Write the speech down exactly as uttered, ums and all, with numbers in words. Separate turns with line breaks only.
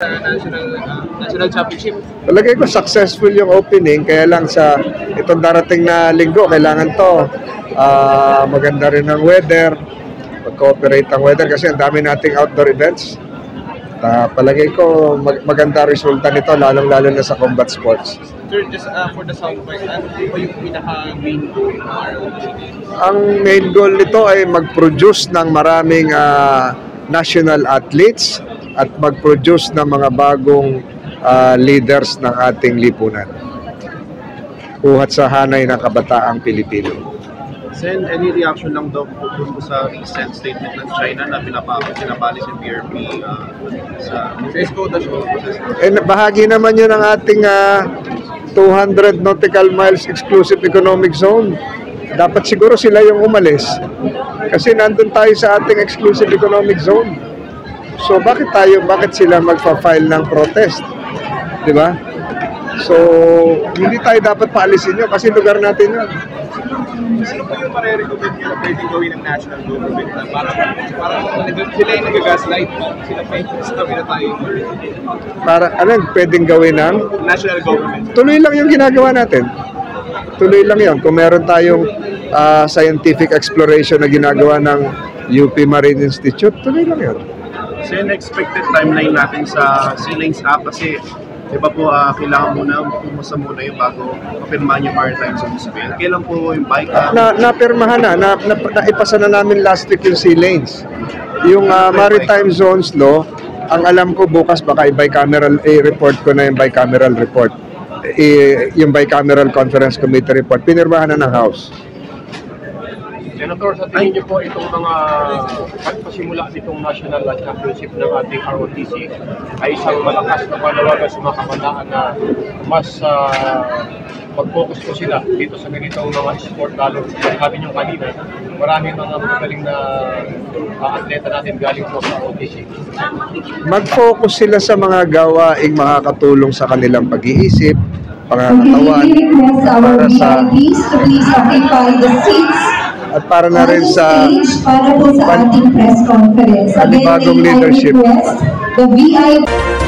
sa national uh, national championship.
Palagay ko successful yung opening, kaya lang sa itong darating na linggo, kailangan to uh, maganda rin ang weather, mag-cooperate ang weather kasi ang dami nating outdoor events. Uh, palagay ko mag maganda resulta nito, lalong-lalo na sa combat sports.
Sir, just uh, for the Southwest, ano po yung pinaka-main goal ng R O T C?
Ang main goal nito ay mag-produce ng maraming uh, national athletes at mag-produce ng mga bagong uh, leaders ng ating lipunan. Uhat sa hanay ng kabataang Pilipino.
Sen, any reaction lang daw po sa recent statement ng China na pinapali si P R P uh, sa
Escoda show?
Eh, bahagi naman yun ng ating uh, two hundred nautical miles exclusive economic zone. Dapat siguro sila yung umalis kasi nandun tayo sa ating exclusive economic zone. So bakit tayo, bakit sila magpa-file ng protest? Di ba? So hindi tayo dapat paalisin yun kasi lugar natin yun.
Ano po yung marirecommend nyo na pwedeng gawin ng national government na parang parang sila yung nag-gaslight, sila pa yung sabi na tayo?
Para, ano pwedeng gawin ng?
National government.
Tuloy lang yung ginagawa natin. Tuloy lang yun. Kung meron tayong uh, scientific exploration na ginagawa ng U P Marine Institute, tuloy lang yun.
So yung expected timeline natin sa Sea Lanes Act kasi diba po, uh, kailangan muna pumasa muna yung bago kapirmahan yung maritime zones bill. Kailan po yung bike? Uh,
na, napirmahan na, na, na, naipasa na namin last week yung Sea Lanes. Yung uh, maritime zones law, ang alam ko bukas baka i-bicameral, i-report ko na yung bicameral report. I, yung bicameral conference committee report, pinirmahan na ng House.
Senator, sa tingin niyo po itong mga pagpasimula nitong National Championship ng ating R O T C ay isang malakas na panawagan sa mga kabataan na mas uh, mag-focus po sila dito sa ganitong mga sport, lalo sabi niyo kanina, marami mga magaling na uh, atleta natin galing po sa R O T C.
Mag-focus sila sa mga gawaing makakatulong sa kanilang pag-iisip, pangangatawan, para sa at para na rin sa
para po sa ating press conference.
panibagong leadership.
The V I